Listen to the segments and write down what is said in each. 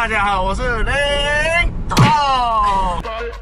大家好，我是林涛。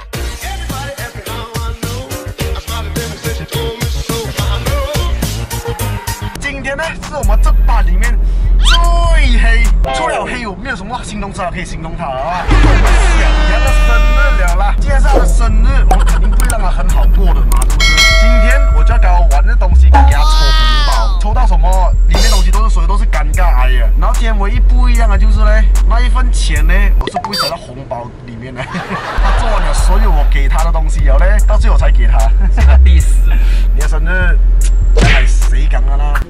今天呢，是我们这班里面最黑，除了黑，我没有什么形容词可以形容它啊。我们小杨的生日了啦，既然是他的生日，我们肯定不会让他很好过的嘛，对不对？今天我就要给他玩的东西，给他抽红包，抽到什么，里面东西都是所有都是尴尬癌的。然后今天唯一不一样的就是呢，那一份钱呢，我是不会塞到红包里面的。他做完了所有我给他的东西了呢，到最后才给他。 现在必死！ 你的生日，还谁讲的啦？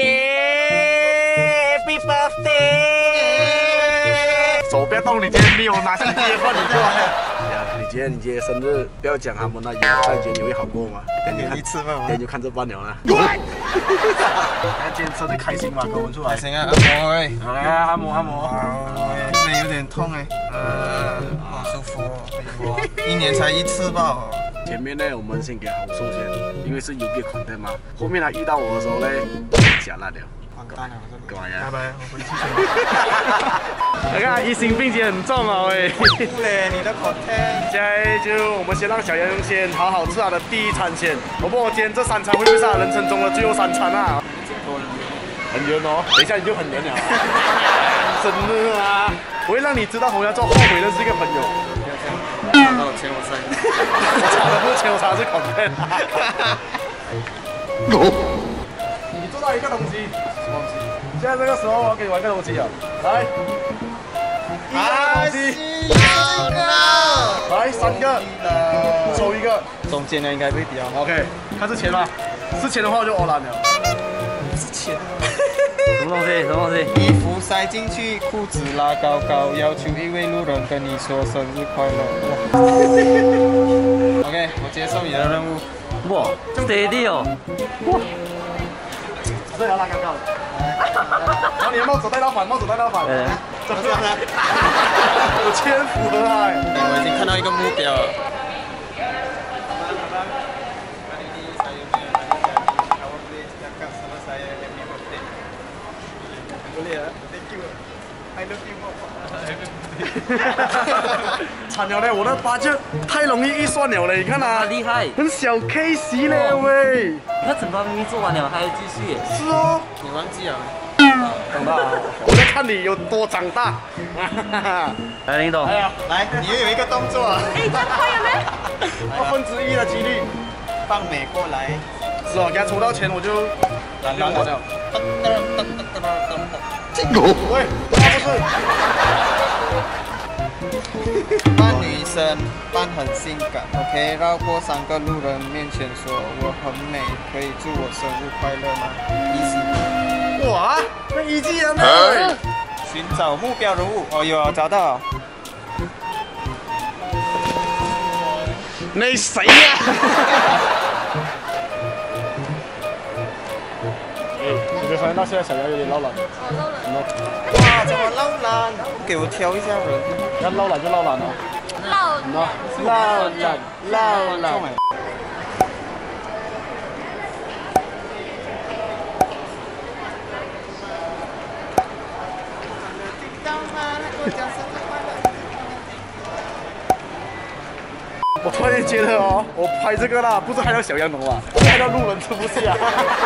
Happy birthday！ 手不要动，你今天没有拿相机的话，你就完了。你今天生日，不要讲他们那有，但今天你会好过吗？ 一次嘛， 今天就看这半了啦。今天生日开心吗？跟我们出来。 开心啊！按摩哎， 好来按摩按摩。 这边有点痛哎，好舒服哦。一年才一次吧。 前面呢，我们先给好受先，因为是有别 content 嘛。后面他遇到我的时候呢，假烂了。 完蛋了， 干嘛呀？ 拜拜，我回去。 你看疑心病节很重啊喂。 不嘞，你的 content。 现在就我们先让小杨先好好吃他的第一餐先。我不知道今天这3餐会不会是他人生中的最后3餐啊？很圆哦，等一下你就很圆了。生日啊！我会让你知道红牙做后悔认识一个朋友。 拿到钱我塞。 我查的不是钱，我查的是 content。你做到一个东西，什么东西？现在这个时候我要给你玩个东西啊，来，一个东西，来3个，抽一个， 中间的应该会比较好。 OK， 看是钱吗？是钱的话我就欧蓝了。 是钱。 什么东西？什么东西？ 衣服塞进去，裤子拉高高，要求一位路人跟你说生日快乐。OK， 我接受你的任务。 哇，steady 哦！哇， 这要拉高高的。然后你的帽子戴到反，帽子戴到反。怎么样呢？有签符合啊！ 我已经看到一个目标了。 惨了嘞！我的八戒太容易预算了嘞，你看啊， 厉害， 很小 case 嘞喂！ 你看整包明明做完了，还要继续。 是哦， 你忘记了？ 长大了，我在看你有多长大。 来，林董， 来，你又有一个动作。 哎，这样快了没 1/2的几率， 放美过来。 是哦，给他抽到钱我就让我了。喂，他不是。 扮女生，扮很性感 ，OK， 绕过3个路人面前说我很美，可以祝我生日快乐吗 ？Easy。 哇，那easy啊！ 寻找目标人物，哦有找到。 你死呀！你没发现到现在小杨有点老懒？ 哇，怎么捞懒？给我挑一下人。 要老懒就老懒了。老懒。我突然觉得哦，我拍这个啦，不是害到小杨龙啊，是害到路人吃不下。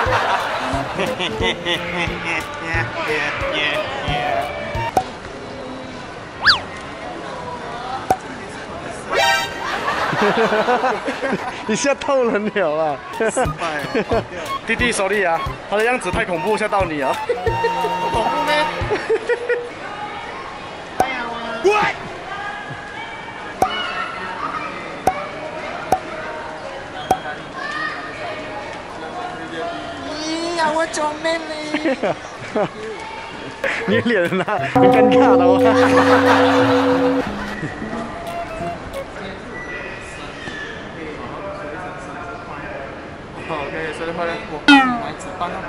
你吓到人了啊！弟弟手里啊，他的样子太恐怖，吓到你啊！恐怖咩？喂！ 呀，我做咩呢？ 你脸啊，很尴尬的哦。 OK， 生日快乐！我买纸办了。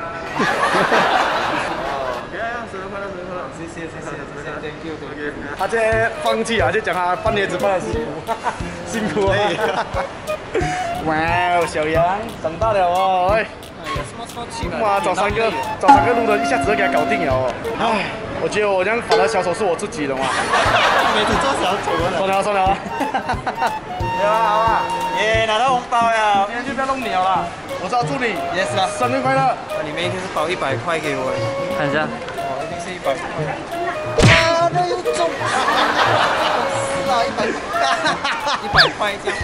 生日快乐，生日快乐！谢谢，Thank you。 他这放弃啊，就讲他半夜值班的辛苦，辛苦啊！哇，小杨长大了哦，哎。哇，找三个路人一下子就给他搞定了哦。唉。 我觉得我这样反而小丑是我自己的嘛。 每次做小丑了。 算了算了。 好啊好啊，耶，拿到红包了。 今天就不要弄你了啦，我是要祝你 Yes 啦， 生日快乐。 里面一定是包100块给我。 看一下， 哦，一定是100块。啊，那又中。是啊，100块这样。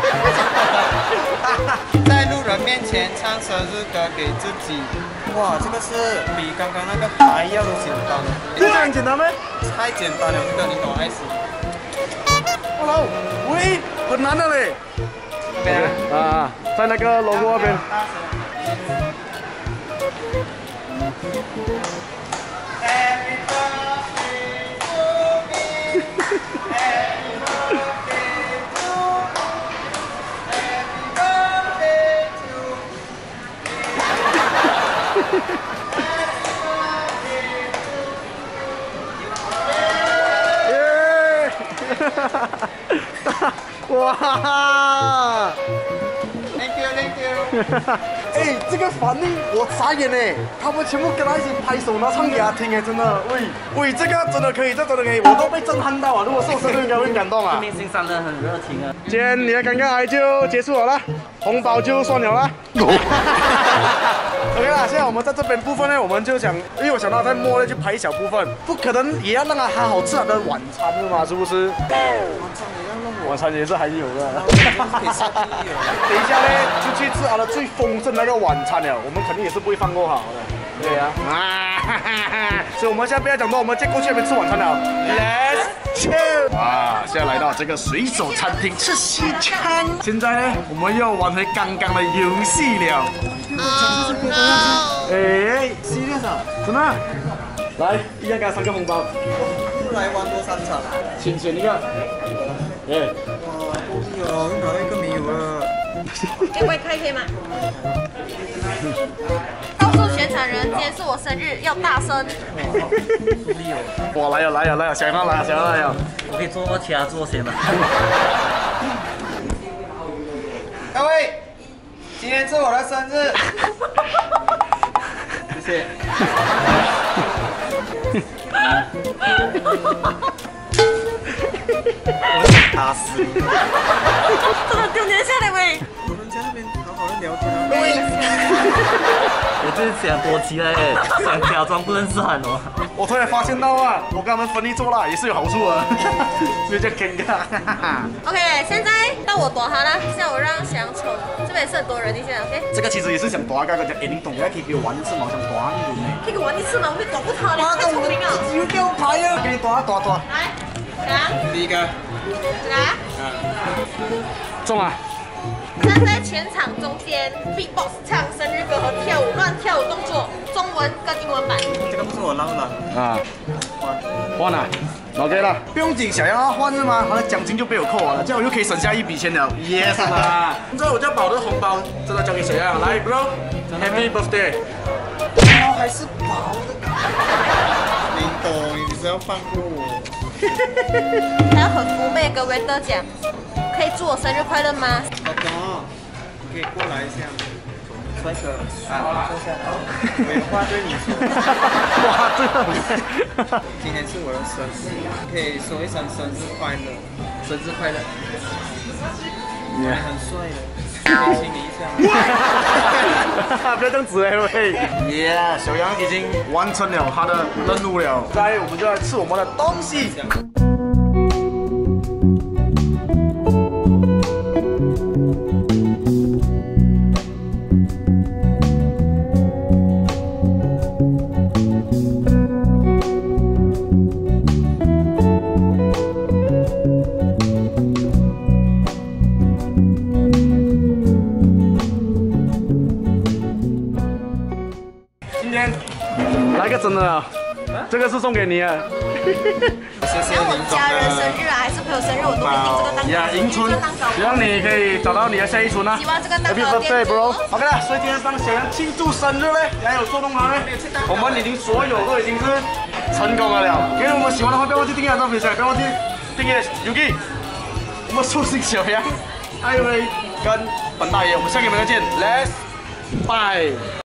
在路人面前唱生日歌给自己。哇，这个是比刚刚那个还要简单。 这样很简单吗？ 太简单了，这个你懂还是？ 哇，喂，很难的嘞。啊，在那个 logo 那边。哇 ！Thank you，Thank you。 哎，这个反应我傻眼哎！他们全部跟他一起拍手，然后唱给他听哎，真的，喂，这个真的可以，这真的可以，我都被震撼到啊！如果是我生日，应该会很感动啊。 明星上的很热情啊。 今天你的尴尬癌就结束了啦，红包就算了啦。OK 啦，现在我们在这边部分呢，我们就想，因为我想到在末呢就拍一小部分，不可能也要让他好好吃他的晚餐的嘛，是不是？晚餐也是还是有的。等一下呢，就去吃他的最丰盛那个晚餐了，我们肯定也是不会放过好的。对呀，所以我们现在不要讲多，我们直接过去那边吃晚餐了。Let's chill。哇，现在来到这个水手餐厅吃西餐。现在呢，我们又玩回刚刚的游戏了。哎，serious啊？真的？来，一样给他3个红包。 不来玩多3场。 请选一个。哎。 哇，够力哦，又拿到一个没有了。 可以开可以吗？告诉全场人，今天是我生日，要大声。 哇，来了，想要来了。 我可以做其他做先吗？ 各位，今天是我的生日。谢谢。我打死你！ 这么丢脸下来喂！ 我们在那边好好的聊天啊。 我就是想躲起来，想假装不认识他哦。 我突然发现到啊，我跟他们分一桌啦，也是有好处啊，所以就尴尬。 OK， 现在到我躲他了，现在我让翔冲，这边也是很多人一下 ，OK。 这个其实也是想躲一个，讲哎，你懂得可以给我玩一次吗？我想躲一轮呢。 可以给我玩一次吗？我会躲不他的，太聪明了。 有给我牌啊！给你躲。 来， 第一个。 来。 中啊！ 站在全场中间 ，beatbox 唱生日歌和跳舞，乱跳舞动作，中文跟英文版。 这个不是我捞了。 啊，换了 ，OK 了，不用紧，想要他换是吗？他的奖金就被我扣完了，这样我又可以省下一笔钱了。Yes 啦！现在我就把我的红包真的交给谁啊？来 ，Bro，Happy Birthday！ 红包还是薄的。你懂，你只要放过我。 还要很妩媚跟维德讲，可以祝我生日快乐吗？ 好的，可以过来一下。帅哥，啊，坐下来。我有话对你说。 哇，这个今天是我的生日，可以说一声生日快乐。生日快乐。你很帅的，可以亲你一下。 不要这样子喂！耶，小杨已经完成了他的任务了。现在我们就来吃我们的东西。来个真的啊！这个是送给你啊！ 谢谢然后我林总家人生日啊，还是朋友生日，我都会订这个蛋糕。 呀，迎春，希望你可以找到你的下一春啊！ 希望这个蛋 Happy 糕 birthday, bro！ OK 了，所以今天帮小杨庆祝生日嘞，还有做动他嘞，我们已经所有都已经是成功了。如果我们喜欢的话，不要忘记订阅张飞仔，不要忘记订阅 Yuki。我们寿星小杨，艾薇跟本大爷，我们下期节目再见，Let's bye。